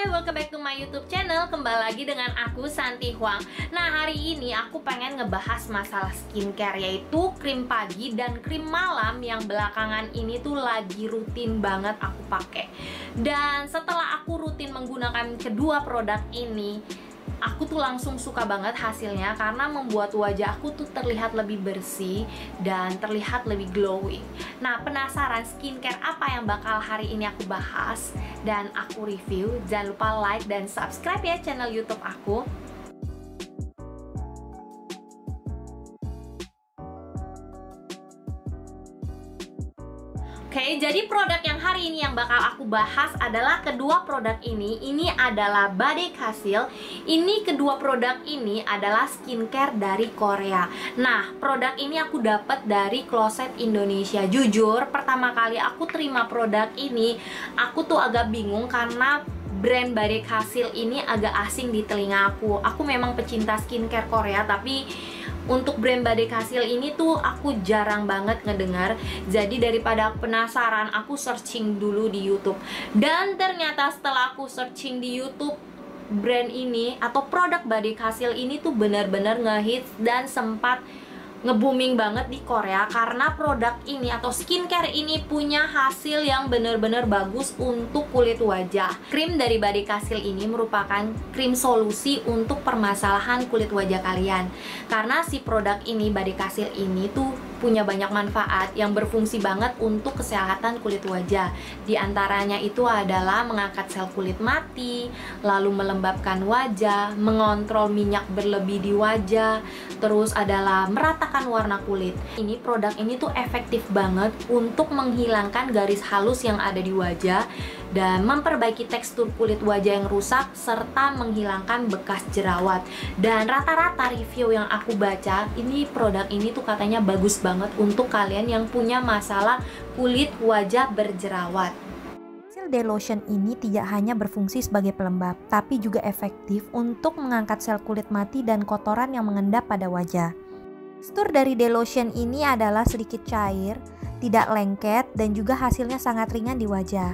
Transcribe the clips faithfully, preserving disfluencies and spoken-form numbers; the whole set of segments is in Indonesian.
welcome back to my YouTube channel. Kembali lagi dengan aku, Santi Huang. Nah, hari ini aku pengen ngebahas masalah skincare, yaitu krim pagi dan krim malam yang belakangan ini tuh lagi rutin banget aku pakai. Dan setelah aku rutin menggunakan kedua produk ini, aku tuh langsung suka banget hasilnya karena membuat wajah aku tuh terlihat lebih bersih dan terlihat lebih glowing. Nah, penasaran skincare apa yang bakal hari ini aku bahas dan aku review? Jangan lupa like dan subscribe ya channel YouTube aku. Oke, okay, jadi produk yang hari ini yang bakal aku bahas adalah kedua produk ini. Ini adalah Bade Kasil. Ini kedua produk ini adalah skincare dari Korea. Nah, produk ini aku dapat dari Closet Indonesia. Jujur, pertama kali aku terima produk ini, aku tuh agak bingung karena brand Bade Kasil ini agak asing di telinga aku. Aku memang pecinta skincare Korea, tapi untuk brand Bade Kasil ini tuh aku jarang banget ngedengar. Jadi daripada aku penasaran, aku searching dulu di YouTube. Dan ternyata setelah aku searching di YouTube, brand ini atau produk Bade Kasil ini tuh benar-benar ngehits dan sempat nge-booming banget di Korea karena produk ini atau skincare ini punya hasil yang benar-benar bagus untuk kulit wajah. Krim dari Bade Kasil ini merupakan krim solusi untuk permasalahan kulit wajah kalian. Karena si produk ini, Bade Kasil ini tuh punya banyak manfaat yang berfungsi banget untuk kesehatan kulit wajah. Di antaranya itu adalah mengangkat sel kulit mati, lalu melembabkan wajah, mengontrol minyak berlebih di wajah, terus adalah meratakan warna kulit. Ini produk ini tuh efektif banget untuk menghilangkan garis halus yang ada di wajah dan memperbaiki tekstur kulit wajah yang rusak serta menghilangkan bekas jerawat. Dan rata-rata review yang aku baca, ini produk ini tuh katanya bagus banget untuk kalian yang punya masalah kulit wajah berjerawat. Hasil Day Lotion ini tidak hanya berfungsi sebagai pelembab, tapi juga efektif untuk mengangkat sel kulit mati dan kotoran yang mengendap pada wajah. Tekstur dari Day Lotion ini adalah sedikit cair, tidak lengket, dan juga hasilnya sangat ringan di wajah.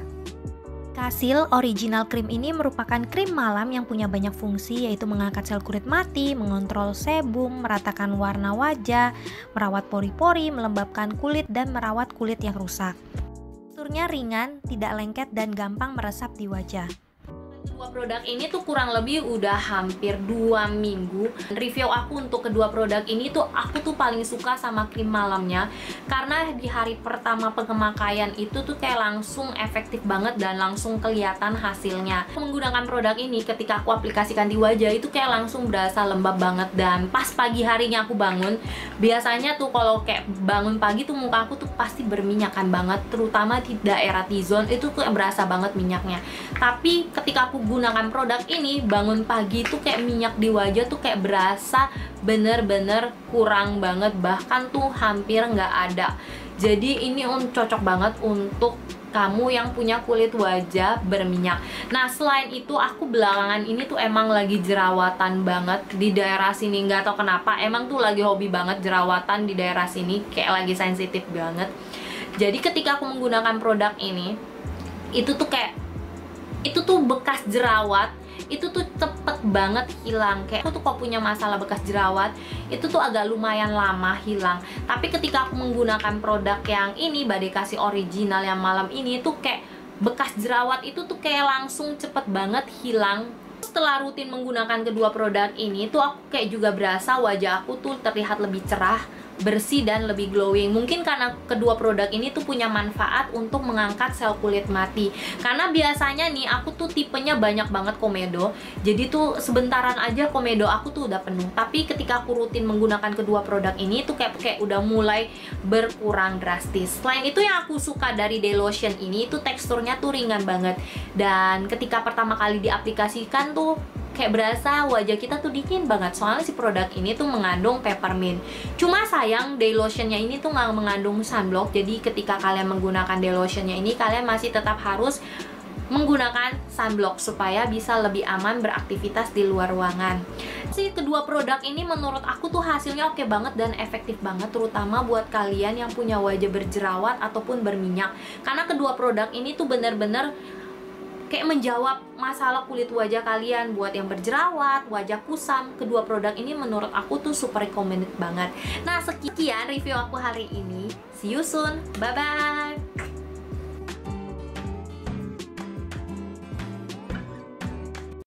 Kasil Original Cream ini merupakan krim malam yang punya banyak fungsi, yaitu mengangkat sel kulit mati, mengontrol sebum, meratakan warna wajah, merawat pori-pori, melembabkan kulit, dan merawat kulit yang rusak. Teksturnya ringan, tidak lengket, dan gampang meresap di wajah. Kedua produk ini tuh kurang lebih udah hampir dua minggu. Review aku untuk kedua produk ini tuh aku tuh paling suka sama krim malamnya, karena di hari pertama pemakaian itu tuh kayak langsung efektif banget dan langsung kelihatan hasilnya. Menggunakan produk ini ketika aku aplikasikan di wajah itu kayak langsung berasa lembab banget. Dan pas pagi harinya aku bangun, biasanya tuh kalau kayak bangun pagi tuh muka aku tuh pasti berminyakan banget, terutama di daerah T-zone itu tuh berasa banget minyaknya. Tapi ketika aku gunakan produk ini, bangun pagi tuh kayak minyak di wajah tuh kayak berasa bener-bener kurang banget, bahkan tuh hampir nggak ada. Jadi ini un cocok banget untuk kamu yang punya kulit wajah berminyak. Nah, selain itu aku belakangan ini tuh emang lagi jerawatan banget di daerah sini, nggak tahu kenapa, emang tuh lagi hobi banget jerawatan di daerah sini, kayak lagi sensitif banget. Jadi ketika aku menggunakan produk ini, itu tuh kayak itu tuh bekas jerawat itu tuh cepet banget hilang. Kayak aku tuh kok punya masalah bekas jerawat itu tuh agak lumayan lama hilang, tapi ketika aku menggunakan produk yang ini, Bade Kasil Original yang malam ini tuh kayak bekas jerawat itu tuh kayak langsung cepet banget hilang. Setelah rutin menggunakan kedua produk ini tuh aku kayak juga berasa wajah aku tuh terlihat lebih cerah, bersih, dan lebih glowing. Mungkin karena kedua produk ini tuh punya manfaat untuk mengangkat sel kulit mati. Karena biasanya nih aku tuh tipenya banyak banget komedo, jadi tuh sebentaran aja komedo aku tuh udah penuh. Tapi ketika aku rutin menggunakan kedua produk ini tuh kayak kayak udah mulai berkurang drastis. Selain itu yang aku suka dari Day Lotion ini tuh teksturnya tuh ringan banget, dan ketika pertama kali diaplikasikan tuh kayak berasa wajah kita tuh dingin banget. Soalnya si produk ini tuh mengandung peppermint. Cuma sayang Day Lotionnya ini tuh nggak mengandung sunblock. Jadi ketika kalian menggunakan Day Lotionnya ini, kalian masih tetap harus menggunakan sunblock supaya bisa lebih aman beraktivitas di luar ruangan. Si kedua produk ini menurut aku tuh hasilnya oke banget dan efektif banget, terutama buat kalian yang punya wajah berjerawat ataupun berminyak. Karena kedua produk ini tuh bener-bener kayak menjawab masalah kulit wajah kalian, buat yang berjerawat, wajah kusam. Kedua produk ini menurut aku tuh super recommended banget. Nah, sekian review aku hari ini. See you soon, bye bye.